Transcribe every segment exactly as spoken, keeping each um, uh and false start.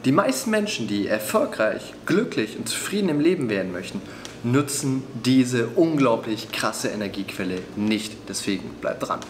Die meisten Menschen, die erfolgreich, glücklich und zufrieden im Leben werden möchten, nutzen diese unglaublich krasse Energiequelle nicht. Deswegen bleibt dran.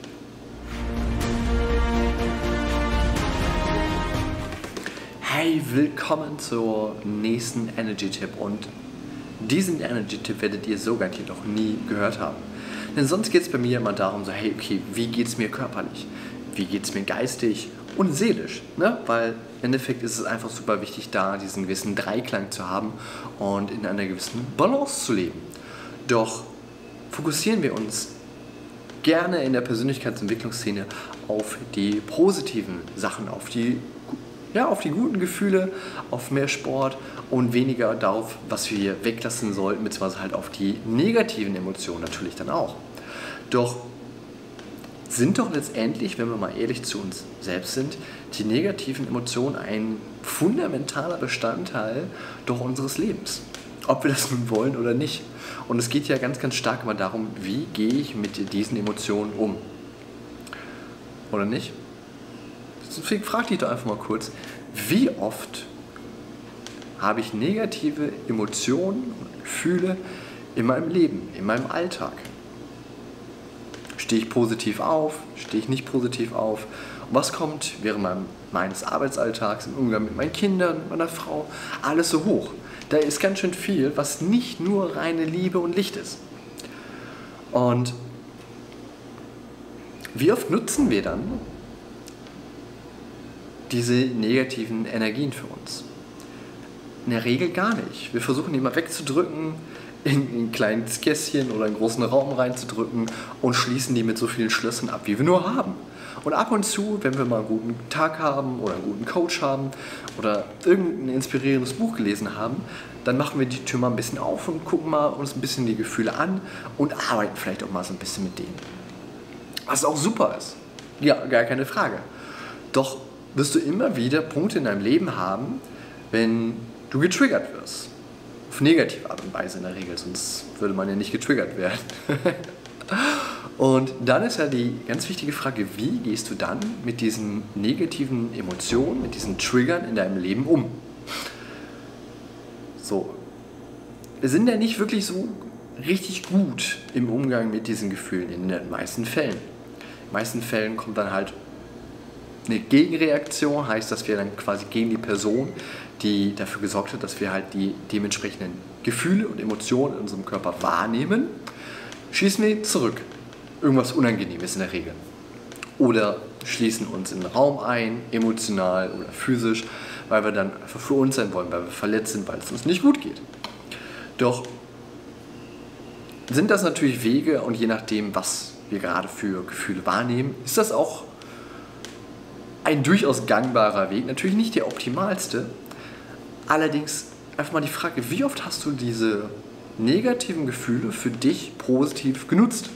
Hey, willkommen zur nächsten Energy-Tipp, und diesen Energy-Tipp werdet ihr so garantiert noch nie gehört haben. Denn sonst geht es bei mir immer darum, so, hey, okay, wie geht es mir körperlich, wie geht es mir geistig und seelisch, ne? Weil im Endeffekt ist es einfach super wichtig, da diesen gewissen Dreiklang zu haben und in einer gewissen Balance zu leben. Doch fokussieren wir uns gerne in der Persönlichkeitsentwicklungsszene auf die positiven Sachen, auf die Ja, auf die guten Gefühle, auf mehr Sport und weniger darauf, was wir weglassen sollten, beziehungsweise halt auf die negativen Emotionen natürlich dann auch. Doch sind doch letztendlich, wenn wir mal ehrlich zu uns selbst sind, die negativen Emotionen ein fundamentaler Bestandteil doch unseres Lebens. Ob wir das nun wollen oder nicht. Und es geht ja ganz, ganz stark immer darum, wie gehe ich mit diesen Emotionen um. Oder nicht? Deswegen frag dich doch einfach mal kurz, wie oft habe ich negative Emotionen und Gefühle in meinem Leben, in meinem Alltag? Stehe ich positiv auf? Stehe ich nicht positiv auf? Und was kommt während meinem, meines Arbeitsalltags, im Umgang mit meinen Kindern, mit meiner Frau, alles so hoch? Da ist ganz schön viel, was nicht nur reine Liebe und Licht ist. Und wie oft nutzen wir dann diese negativen Energien für uns? In der Regel gar nicht. Wir versuchen die immer wegzudrücken, in ein kleines Kästchen oder einen großen Raum reinzudrücken und schließen die mit so vielen Schlössern ab, wie wir nur haben. Und ab und zu, wenn wir mal einen guten Tag haben oder einen guten Coach haben oder irgendein inspirierendes Buch gelesen haben, dann machen wir die Tür mal ein bisschen auf und gucken mal uns ein bisschen die Gefühle an und arbeiten vielleicht auch mal so ein bisschen mit denen. Was auch super ist. Ja, gar keine Frage. Doch wirst du immer wieder Punkte in deinem Leben haben, wenn du getriggert wirst. Auf negative Art und Weise in der Regel, sonst würde man ja nicht getriggert werden. Und dann ist ja die ganz wichtige Frage, wie gehst du dann mit diesen negativen Emotionen, mit diesen Triggern in deinem Leben um? So, wir sind ja nicht wirklich so richtig gut im Umgang mit diesen Gefühlen in den meisten Fällen. In den meisten Fällen kommt dann halt eine Gegenreaktion, heißt, dass wir dann quasi gegen die Person, die dafür gesorgt hat, dass wir halt die dementsprechenden Gefühle und Emotionen in unserem Körper wahrnehmen, schießen wir zurück. Irgendwas Unangenehmes in der Regel. Oder schließen uns in den Raum ein, emotional oder physisch, weil wir dann einfach für uns sein wollen, weil wir verletzt sind, weil es uns nicht gut geht. Doch sind das natürlich Wege, und je nachdem, was wir gerade für Gefühle wahrnehmen, ist das auch ein durchaus gangbarer Weg, natürlich nicht der optimalste. Allerdings einfach mal die Frage, wie oft hast du diese negativen Gefühle für dich positiv genutzt?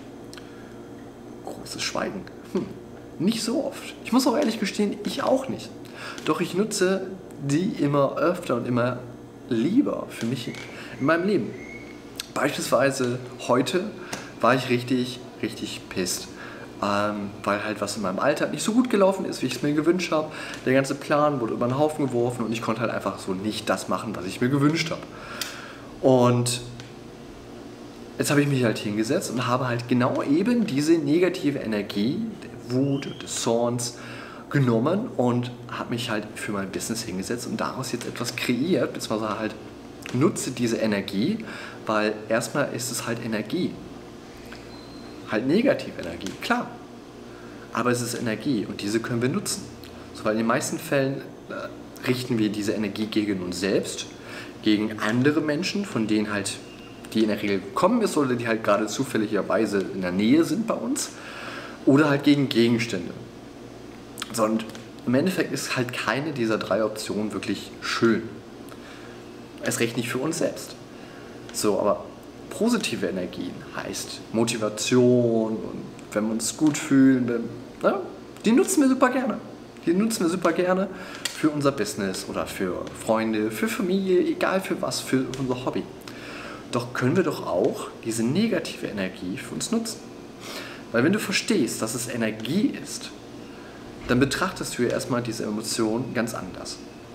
Großes Schweigen. Hm, nicht so oft. Ich muss auch ehrlich gestehen, ich auch nicht. Doch ich nutze die immer öfter und immer lieber für mich in meinem Leben. Beispielsweise heute war ich richtig, richtig pisst. Ähm, weil halt was in meinem Alltag nicht so gut gelaufen ist, wie ich es mir gewünscht habe. Der ganze Plan wurde über den Haufen geworfen und ich konnte halt einfach so nicht das machen, was ich mir gewünscht habe. Und jetzt habe ich mich halt hingesetzt und habe halt genau eben diese negative Energie, der Wut, des Zorns genommen und habe mich halt für mein Business hingesetzt und daraus jetzt etwas kreiert, beziehungsweise halt nutze diese Energie, weil erstmal ist es halt Energie. Halt negative Energie, klar. Aber es ist Energie und diese können wir nutzen. So, weil in den meisten Fällen äh, richten wir diese Energie gegen uns selbst, gegen andere Menschen, von denen halt die in der Regel gekommen ist oder die halt gerade zufälligerweise in der Nähe sind bei uns, oder halt gegen Gegenstände. So, und im Endeffekt ist halt keine dieser drei Optionen wirklich schön. Erst recht nicht für uns selbst. So, aber positive Energien heißt Motivation und wenn wir uns gut fühlen, dann, na, die nutzen wir super gerne. Die nutzen wir super gerne für unser Business oder für Freunde, für Familie, egal für was, für unser Hobby. Doch können wir doch auch diese negative Energie für uns nutzen. Weil wenn du verstehst, dass es Energie ist, dann betrachtest du ja erstmal diese Emotion ganz anders.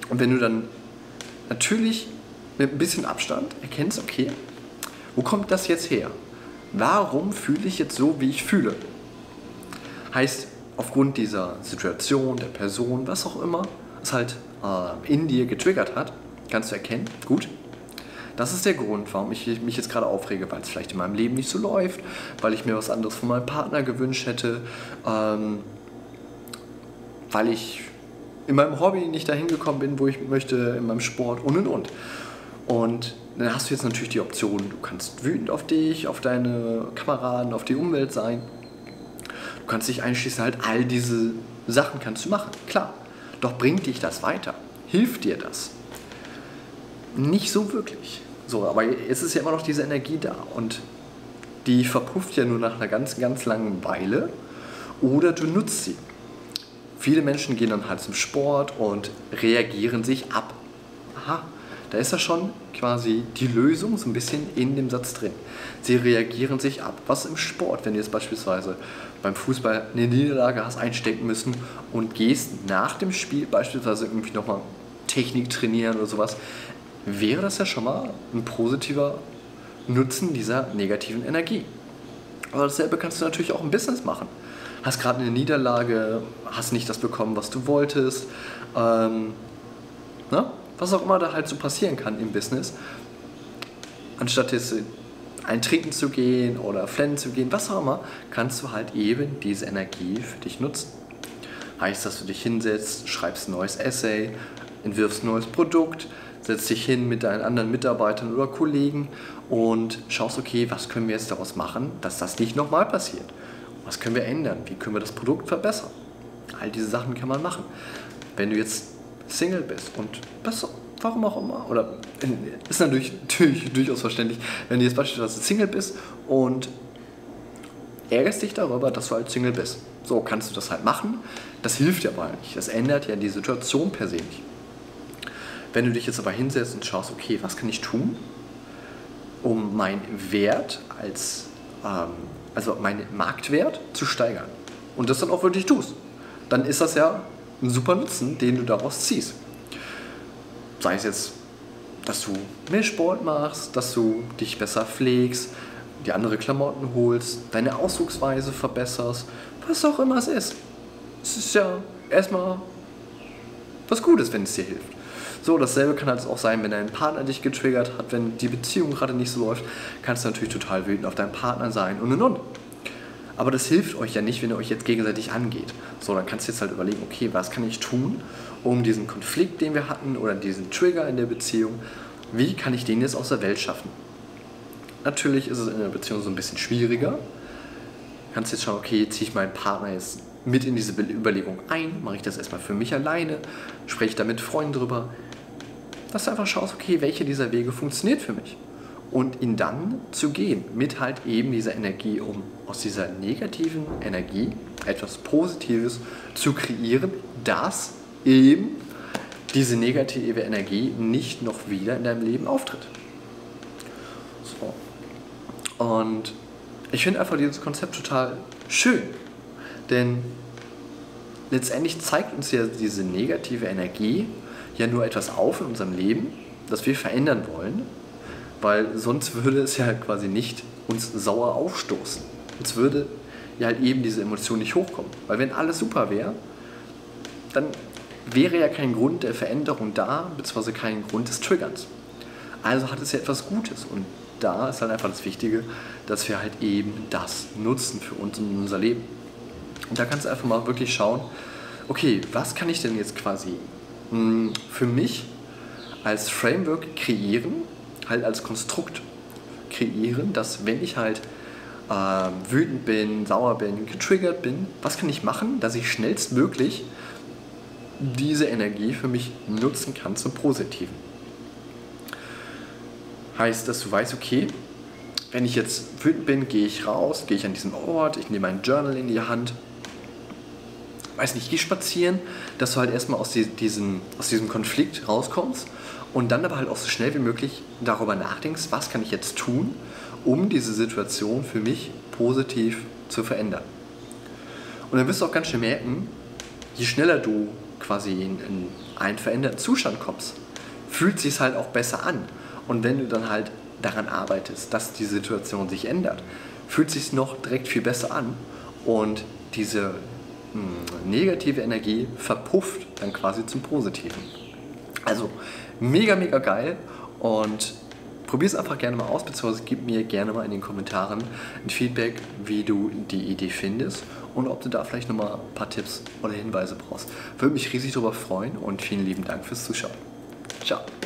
Und wenn du dann natürlich mit ein bisschen Abstand erkennst, okay, wo kommt das jetzt her? Warum fühle ich jetzt so, wie ich fühle? Heißt, aufgrund dieser Situation, der Person, was auch immer, es halt äh, in dir getriggert hat, kannst du erkennen, gut, das ist der Grund, warum ich mich jetzt gerade aufrege, weil es vielleicht in meinem Leben nicht so läuft, weil ich mir was anderes von meinem Partner gewünscht hätte, ähm, weil ich in meinem Hobby nicht dahin gekommen bin, wo ich möchte, in meinem Sport und und und. Und dann hast du jetzt natürlich die Option, du kannst wütend auf dich, auf deine Kameraden, auf die Umwelt sein. Du kannst dich einschließen, halt all diese Sachen kannst du machen, klar. Doch bringt dich das weiter? Hilft dir das? Nicht so wirklich. So, aber es ist ja immer noch diese Energie da und die verpufft ja nur nach einer ganz, ganz langen Weile oder du nutzt sie. Viele Menschen gehen dann halt zum Sport und reagieren sich ab. Aha, da ist ja schon quasi die Lösung so ein bisschen in dem Satz drin. Sie reagieren sich ab. Was im Sport, wenn du jetzt beispielsweise beim Fußball eine Niederlage hast einstecken müssen und gehst nach dem Spiel beispielsweise irgendwie nochmal Technik trainieren oder sowas, wäre das ja schon mal ein positiver Nutzen dieser negativen Energie. Aber dasselbe kannst du natürlich auch im Business machen. Hast gerade eine Niederlage, hast nicht das bekommen, was du wolltest, ähm, ne? Was auch immer da halt so passieren kann im Business. Anstatt jetzt ein Trinken zu gehen oder flennen zu gehen, was auch immer, kannst du halt eben diese Energie für dich nutzen. Heißt, dass du dich hinsetzt, schreibst ein neues Essay, entwirfst ein neues Produkt, setzt dich hin mit deinen anderen Mitarbeitern oder Kollegen und schaust, okay, was können wir jetzt daraus machen, dass das nicht nochmal passiert. Was können wir ändern? Wie können wir das Produkt verbessern? All diese Sachen kann man machen. Wenn du jetzt Single bist und besser, warum auch immer, oder ist natürlich, natürlich durchaus verständlich, wenn du jetzt beispielsweise Single bist und ärgerst dich darüber, dass du halt Single bist. So kannst du das halt machen. Das hilft ja aber nicht. Das ändert ja die Situation per se nicht. Wenn du dich jetzt aber hinsetzt und schaust, okay, was kann ich tun, um meinen Wert als ähm, also meinen Marktwert zu steigern und das dann auch wirklich tust, dann ist das ja ein super Nutzen, den du daraus ziehst. Sei es jetzt, dass du mehr Sport machst, dass du dich besser pflegst, dir andere Klamotten holst, deine Ausdrucksweise verbesserst, was auch immer es ist. Es ist ja erstmal was Gutes, wenn es dir hilft. So, dasselbe kann halt auch sein, wenn dein Partner dich getriggert hat, wenn die Beziehung gerade nicht so läuft, kannst du natürlich total wütend auf deinen Partner sein und und und. Aber das hilft euch ja nicht, wenn ihr euch jetzt gegenseitig angeht. So, dann kannst du jetzt halt überlegen, okay, was kann ich tun, um diesen Konflikt, den wir hatten, oder diesen Trigger in der Beziehung, wie kann ich den jetzt aus der Welt schaffen? Natürlich ist es in der Beziehung so ein bisschen schwieriger. Du kannst jetzt schauen, okay, ziehe ich meinen Partner jetzt mit in diese Überlegung ein, mache ich das erstmal für mich alleine, spreche da mit Freunden drüber, dass du einfach schaust, okay, welche dieser Wege funktioniert für mich und ihn dann zu gehen mit halt eben dieser Energie, um aus dieser negativen Energie etwas Positives zu kreieren, dass eben diese negative Energie nicht noch wieder in deinem Leben auftritt. So. Und ich finde einfach dieses Konzept total schön, denn letztendlich zeigt uns ja diese negative Energie ja nur etwas auf in unserem Leben, das wir verändern wollen, weil sonst würde es ja quasi nicht uns sauer aufstoßen. Uns würde ja halt eben diese Emotion nicht hochkommen. Weil wenn alles super wäre, dann wäre ja kein Grund der Veränderung da, beziehungsweise kein Grund des Triggerns. Also hat es ja etwas Gutes und da ist halt einfach das Wichtige, dass wir halt eben das nutzen für uns und unser Leben. Und da kannst du einfach mal wirklich schauen, okay, was kann ich denn jetzt quasi für mich als Framework kreieren, halt als Konstrukt kreieren, dass wenn ich halt äh, wütend bin, sauer bin, getriggert bin, was kann ich machen, dass ich schnellstmöglich diese Energie für mich nutzen kann zum Positiven. Heißt, dass du weißt, okay, wenn ich jetzt wütend bin, gehe ich raus, gehe ich an diesen Ort, ich nehme mein Journal in die Hand, weiß nicht, geh spazieren, dass du halt erstmal aus, die, diesen, aus diesem Konflikt rauskommst und dann aber halt auch so schnell wie möglich darüber nachdenkst, was kann ich jetzt tun, um diese Situation für mich positiv zu verändern. Und dann wirst du auch ganz schnell merken, je schneller du quasi in, in einen veränderten Zustand kommst, fühlt sich halt auch besser an. Und wenn du dann halt daran arbeitest, dass die Situation sich ändert, fühlt sich noch direkt viel besser an und diese mh, negative Energie verpufft dann quasi zum Positiven. Also mega, mega geil und probier es einfach gerne mal aus, beziehungsweise gib mir gerne mal in den Kommentaren ein Feedback, wie du die Idee findest und ob du da vielleicht nochmal ein paar Tipps oder Hinweise brauchst. Würde mich riesig darüber freuen und vielen lieben Dank fürs Zuschauen. Ciao.